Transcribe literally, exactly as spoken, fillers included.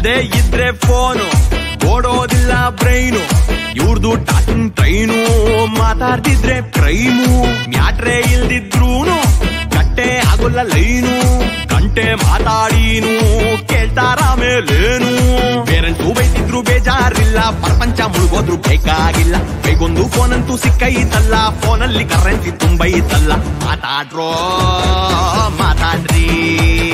ಇಲ್ದೆ ಇದ್ರೆ ಫೋನು ಓಡೋದಿಲ್ಲ ಬ್ರೈನು ಇವ್ರದು ಟಾಕಿಂಗ್ ಟ್ರೈನು ಮಾತಾಡ್ತಿದ್ರೆ ಕ್ರೈಮು ಮ್ಯಾಟ್ರೆ ಇಲ್ದಿದ್ರೂನು ಕಟ್ಟೆ ಆಗೋಲ್ಲ ಲೈನು ಗಂಟೆ ಮಾತಾಡೀನು ಕೇಳ್ತಾರ ಮೇಲೇನು ಪೇರೆಂಟ್ಸು ಬೈತಿದ್ರು ಬೇಜಾರಿಲ್ಲ ಪ್ರಪಂಚ ಮುಳುಗೋದ್ರು ಬೇಕಾಗಿಲ್ಲ ಬೇಗೊಂದು ಫೋನ್ ಅಂತೂ ಸಿಕ್ಕೈತಲ್ಲ ಫೋನಲ್ಲಿ ಕರೆನ್ಸಿ ತುಂಬೈತಲ್ಲ ಮಾತಾಡ್ರೋ ಮಾತಾಡ್ರಿ